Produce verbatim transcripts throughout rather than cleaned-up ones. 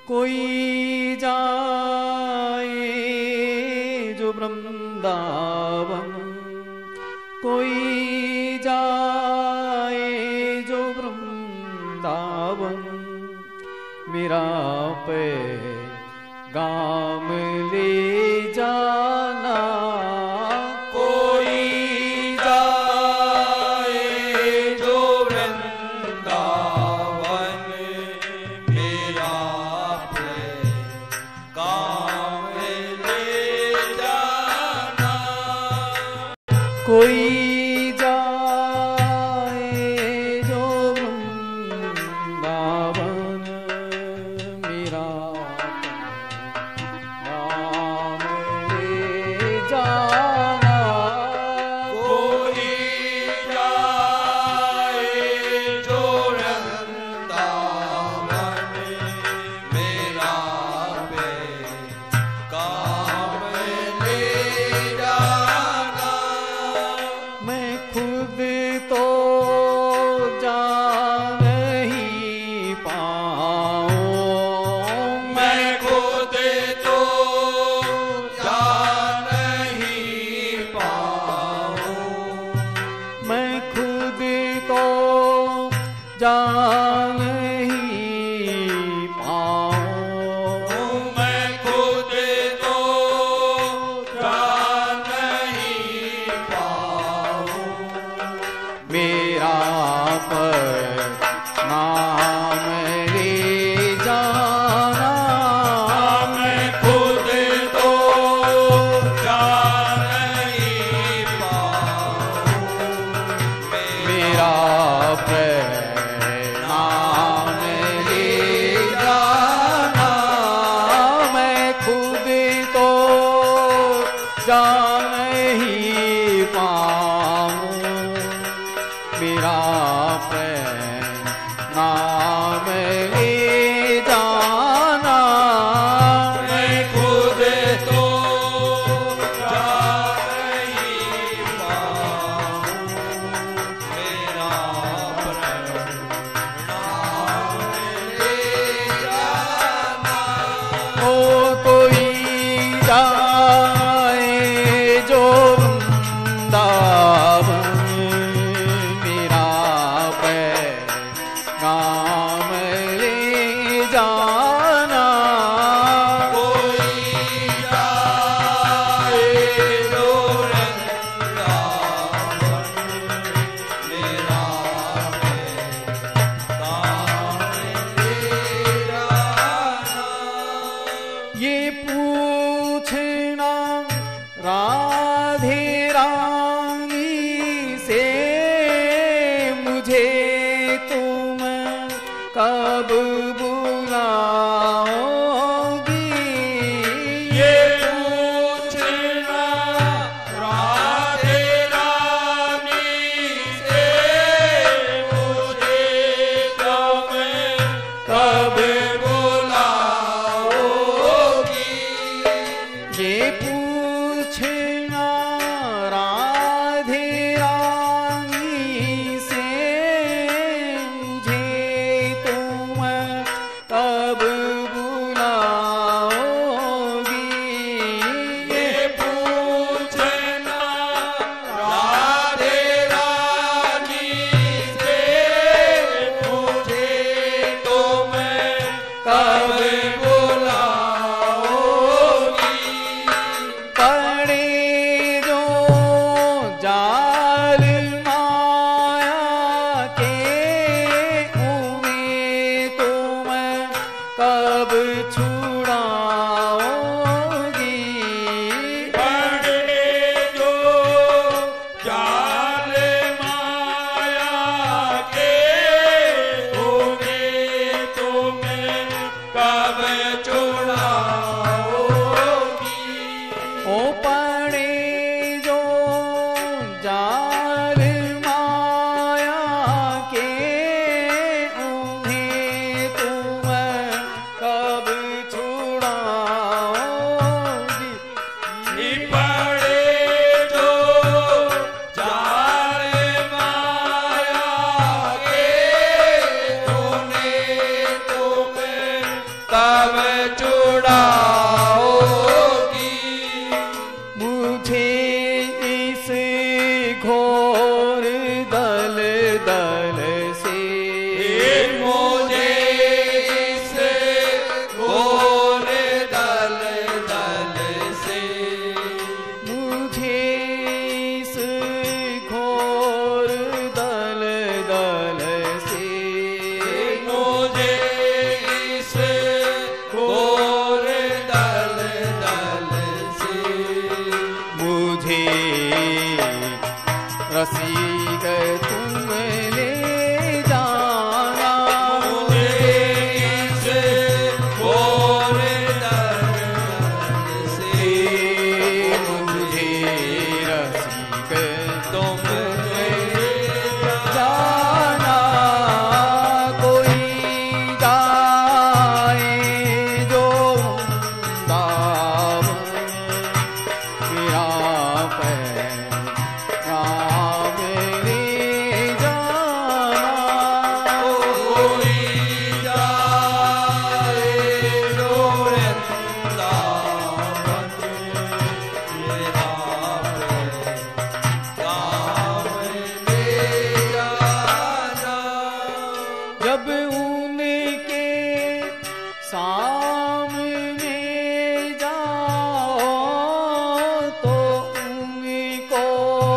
कोई जाए जो वृंदावन, कोई जाए जो वृंदावन, मेरा पैगाम ले जाना। कोई जाए जो वृंदावन, मेरा पैगाम ले जाना। कोई जाए जो वृंदावन, मेरा पैगाम ले जाना। कोई जाए जो वृंदावन, मेरा पैगाम ले जाना। मैं खुद तो जा नहीं पाऊं, मैं खुद तो जा नहीं पाऊं। मैं खुद तो जा नहीं पाऊं। मैं खुद तो जा नहीं पाऊं। मेरा पैगाम ले जाना। मैं खुद तो जा नहीं पाऊं। मेरा पैगाम ले जाना। मैं खुद तो जा नहीं पाऊं। मेरा पैगाम ले जाना। मैं खुद तो जा नहीं पाऊं। मेरा पैगाम ले जाना। ओ कोई जाए जो वृंदावन, मेरा पैगाम ले जाना। कोई जाए जो वृंदावन, मेरा पैगाम ले जाना। ये पूछना राधे रानी से मुझे तुम कब बुलाओगी। ये पूछना राधे रानी से मुझे तुम कब बुलाओगी। ये पूछना राधे रानी से मुझे तुम कब बुलाओगी। ये पूछना राधे रानी से मुझे तुम कब बुलाओगी। पड़े जो जाल माया के, उन्हें तुम कब छुड़ाओगी। पड़े जो जाल माया के, उन्हें तुम कब छुड़ाओगी। ओ पड़े जो जाल माया के, उन्हें तुम कब छुड़ाओगी। पड़े जो जाल माया के, उन्हें तुम कब छुड़ाओगी मुझे इस घोर दल दल से, मुझे इस घोर दल दल से, मुझे इस घोर दल दल से, मुझे इस घोर दल दल से, मुझे रसिक तुम ले जाना, मुझे इस घोर दल दल से, मुझे रसिक तुम ले जाना। कोई जाए जो वृंदावन, मेरा पैगाम ले जाना। कोई जाए जो वृंदावन, मेरा पैगाम ले जाना। जब उनके सामने जाओ तो उनको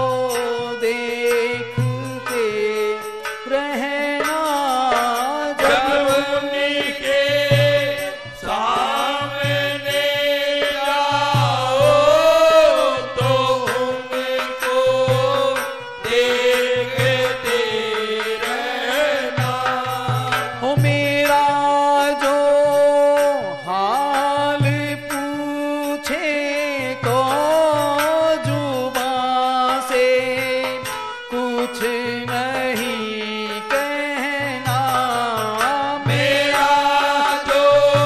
देखते रहना। जब जब उनके सामने जाओ तो उनको देखते रहना। हो मेरा जो हाल पूछे तो जुबां से कुछ नहीं कहना। मेरा जो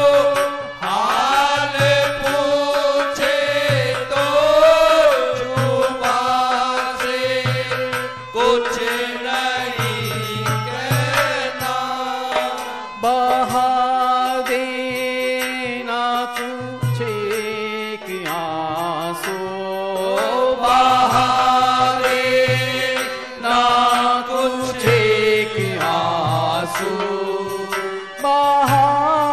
हाल पूछे तो जुबां से कुछ नहीं कहना। बहा देना कुछ एक आंसू, बहा देना कुछ एक आंसू, बहा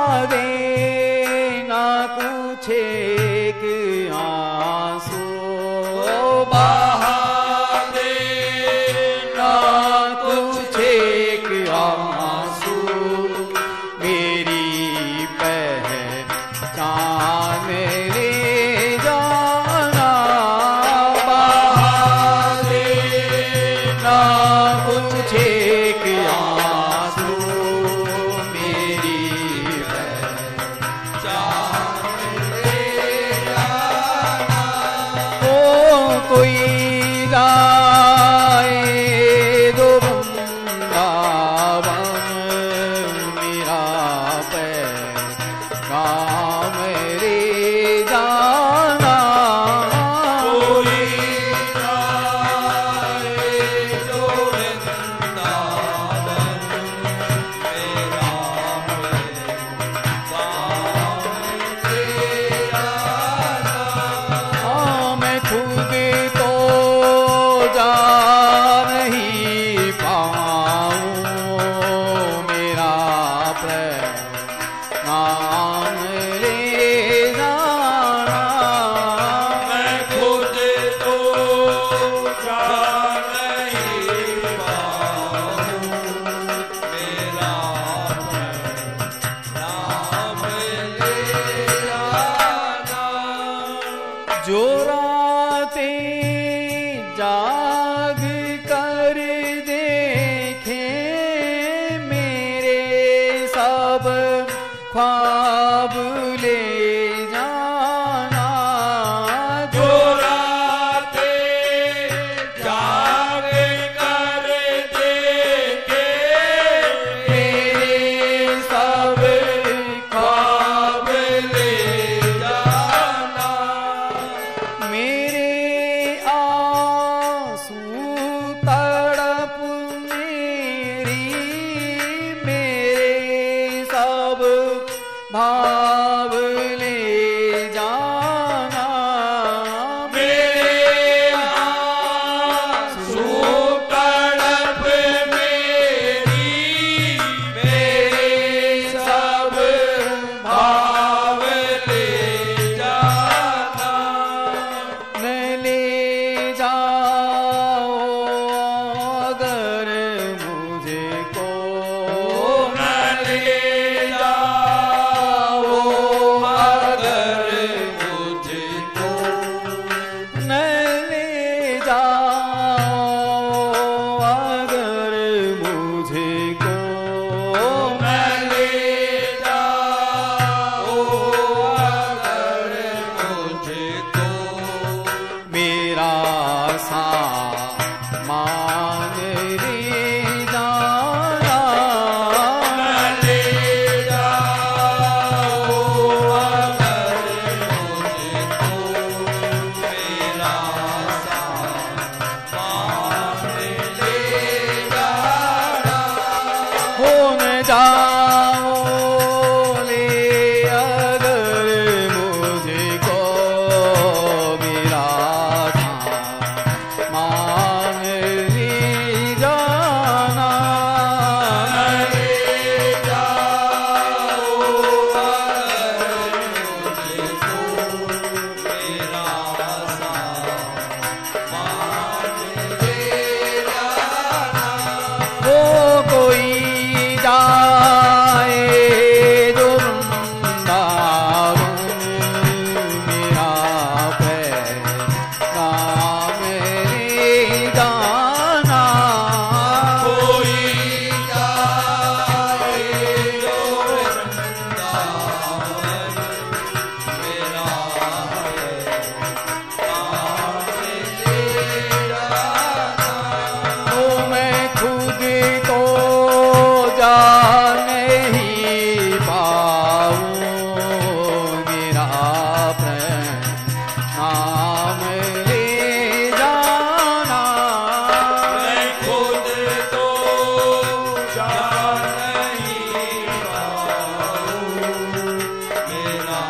देना कुछ एक आंसू, बहा देना कुछ एक आंसू। मेरी पहचान ले जाना, बहा देना कुछ एक आंसू। मेरी पहचान ले जाना। ओ कोई जाए जो वृंदावन, मेरा पैगाम ले जाना। कोई जाए जो वृंदावन, मेरा पैगाम ले जाना। हाँ मैं खुद तो जा नहीं पाऊँ, मेरा पैगाम ले जाना। मैं खुद तो जा नहीं पाऊँ, मेरा पैगाम ले जाना। जो रातें जाग कर देखे मेरे सब ख्वाब ले जाना। जो रातें जाग कर देखे मेरे सब ख्वाब ले जाना। मेरे आंसू तड़प मेरी, मेरे सब भाव ले जाना मेरे आंसू तड़प मेरी मेरे सब भाव ले जाना न ले जाओ अगर मुझको न ले जाओ अगर मुझको न ले जाओ अगर मुझको न ले जाओ अगर मुझको मेरा सामान ले जाना न ले जाओ अगर मुझको मेरा सामान ले जाना हो न जाओ ले अगर मुझको मेरा सामान ले जाना ले जाओ अगर मुझको मेरा सामान ले जाना वो कोई जाए जो वृंदावन मेरा पैगाम ले जाना कोई जाए जो वृंदावन मेरा पैगाम ले जाना वो मैं खुद को जा नहीं पाऊँ मेरा नाम ले जाना मैं खुद तो जा नहीं पाऊँ मेरा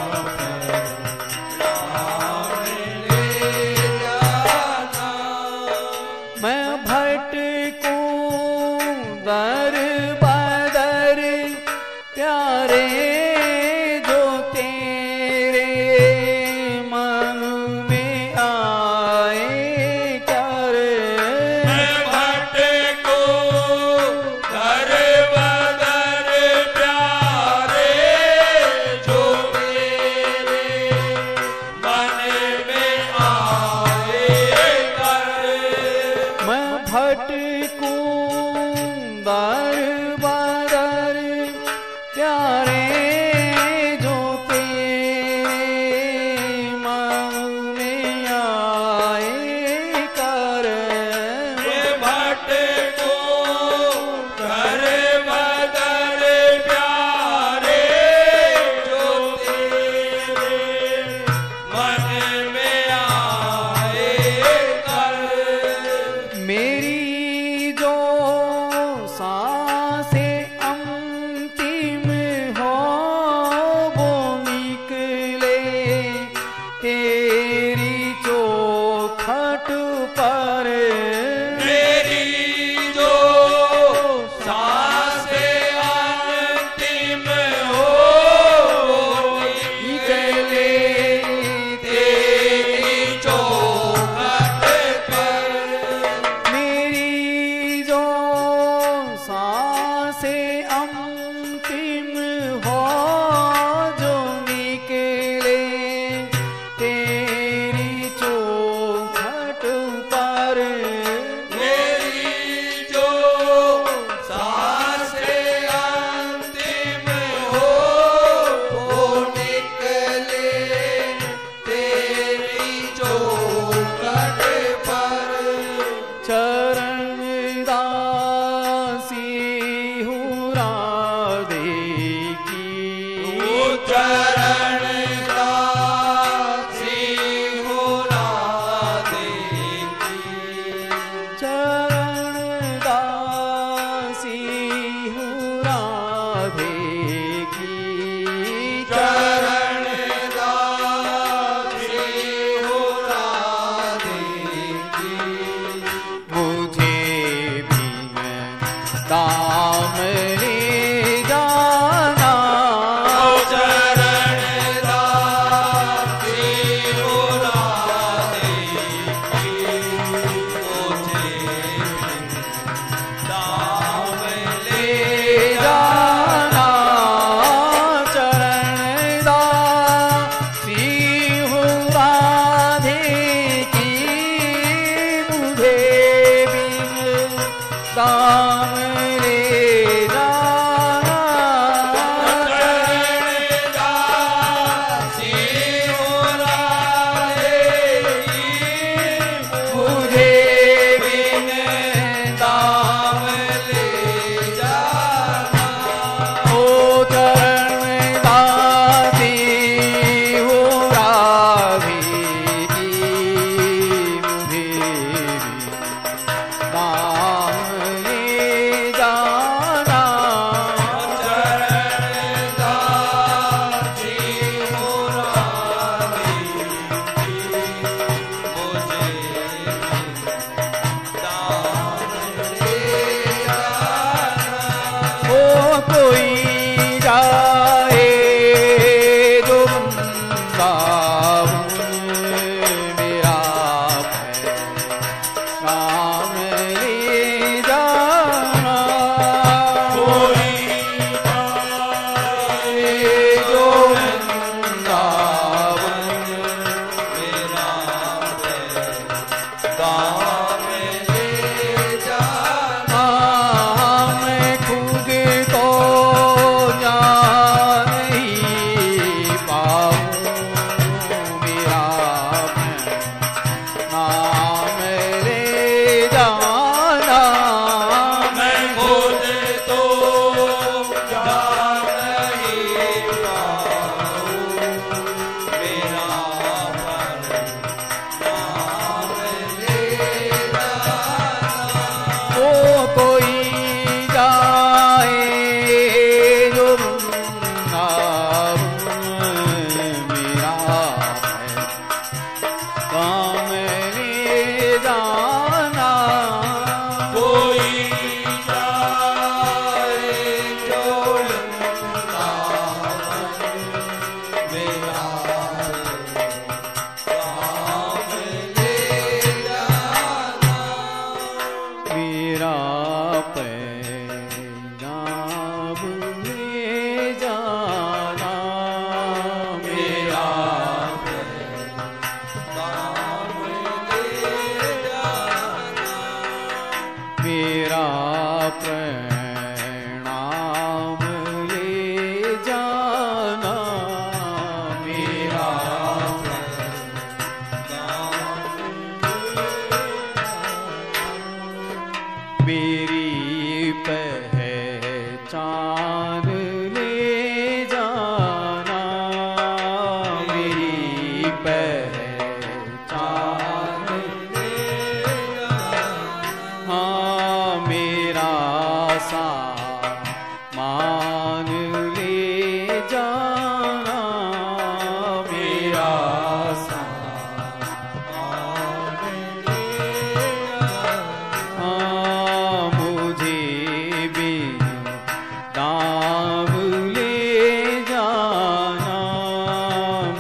पैगाम ले जाना मैं भटकूं दर बदर प्यारे जो तेरे मन में आए कर मैं भटको दर बदर प्यारे जो मेरे मन में आए कर मैं भटकूं दर बदर प्यारे जो तेरे मन में आए कर मैं भटको दर बदर प्यारे जो तेरे मन में आए कर मेरी जो सांसें अंतिम हो वो निकले तेरी चौखट पर मेरी जो सांसें अंतिम हो निकले तेरी चौखट पर मेरी जो सांसें अंतिम हो जो निकले तेरी चौखट पर मेरी जो सांसें अंतिम हो वो निकले तेरी चौखट पर चरण दासी हूँ राधे की चरण दासी हो राधे की चरण दासी हूँ राधे की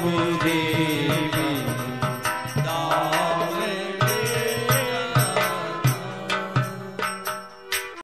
मुझे